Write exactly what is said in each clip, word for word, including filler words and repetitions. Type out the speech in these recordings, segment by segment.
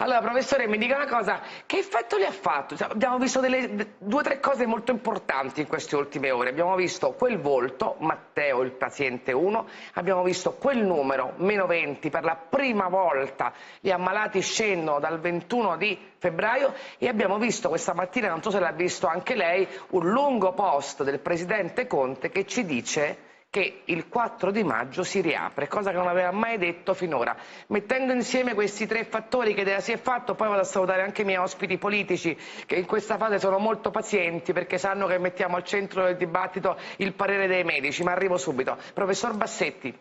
Allora, professore, mi dica una cosa, che effetto le ha fatto? Cioè, abbiamo visto delle, due o tre cose molto importanti in queste ultime ore. Abbiamo visto quel volto, Matteo, il paziente uno, abbiamo visto quel numero, meno venti, per la prima volta gli ammalati scendono dal ventuno di febbraio e abbiamo visto questa mattina, non so se l'ha visto anche lei, un lungo post del presidente Conte che ci dice che il quattro di maggio si riapre, cosa che non aveva mai detto finora. Mettendo insieme questi tre fattori che si è fatto, poi vado a salutare anche i miei ospiti politici che in questa fase sono molto pazienti perché sanno che mettiamo al centro del dibattito il parere dei medici, ma arrivo subito. Professor Bassetti.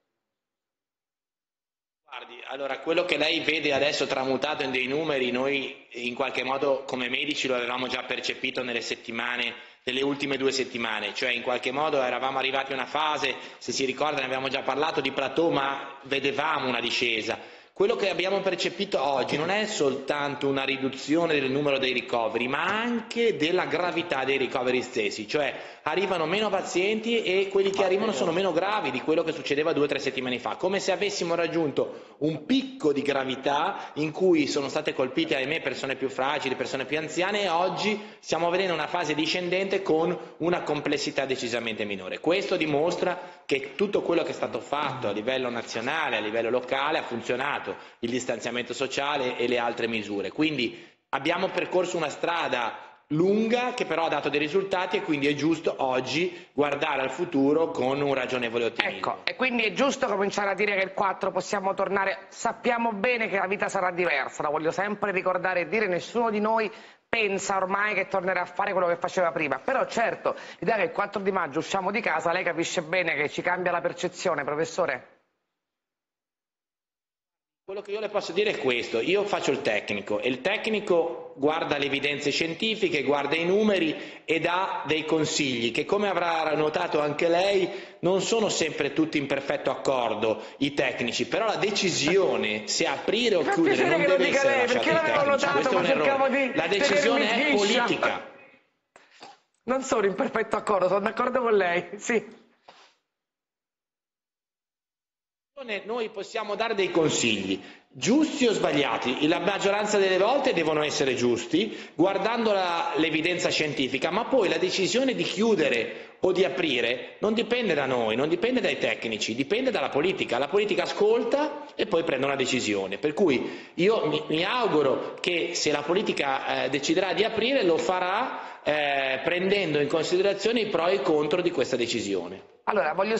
Guardi, allora quello che lei vede adesso tramutato in dei numeri, noi in qualche modo come medici lo avevamo già percepito nelle settimane, nelle ultime due settimane, cioè in qualche modo eravamo arrivati a una fase, se si ricorda ne abbiamo già parlato, di plateau, ma vedevamo una discesa. Quello che abbiamo percepito oggi non è soltanto una riduzione del numero dei ricoveri, ma anche della gravità dei ricoveri stessi, cioè arrivano meno pazienti e quelli che arrivano sono meno gravi di quello che succedeva due o tre settimane fa, come se avessimo raggiunto un picco di gravità in cui sono state colpite, ahimè, persone più fragili, persone più anziane, e oggi stiamo vedendo una fase discendente con una complessità decisamente minore. Questo dimostra che tutto quello che è stato fatto a livello nazionale, a livello locale, ha funzionato, il distanziamento sociale e le altre misure. Quindi abbiamo percorso una strada lunga che però ha dato dei risultati e quindi è giusto oggi guardare al futuro con un ragionevole ottimismo. Ecco, e quindi è giusto cominciare a dire che il quattro possiamo tornare, sappiamo bene che la vita sarà diversa, lo voglio sempre ricordare e dire, nessuno di noi pensa ormai che tornerà a fare quello che faceva prima, però certo, l'idea che il quattro di maggio usciamo di casa, lei capisce bene che ci cambia la percezione, professore? Quello che io le posso dire è questo, io faccio il tecnico e il tecnico guarda le evidenze scientifiche, guarda i numeri e dà dei consigli che, come avrà notato anche lei, non sono sempre tutti in perfetto accordo i tecnici, però la decisione se aprire o chiudere non deve essere lasciata ai tecnici, questo è un errore, la decisione è politica. Non sono in perfetto accordo, sono d'accordo con lei, sì. Noi possiamo dare dei consigli, giusti o sbagliati, la maggioranza delle volte devono essere giusti, guardando l'evidenza scientifica, ma poi la decisione di chiudere o di aprire non dipende da noi, non dipende dai tecnici, dipende dalla politica. La politica ascolta e poi prende una decisione, per cui io mi, mi auguro che se la politica eh, deciderà di aprire lo farà eh, prendendo in considerazione i pro e i contro di questa decisione. Allora, voglio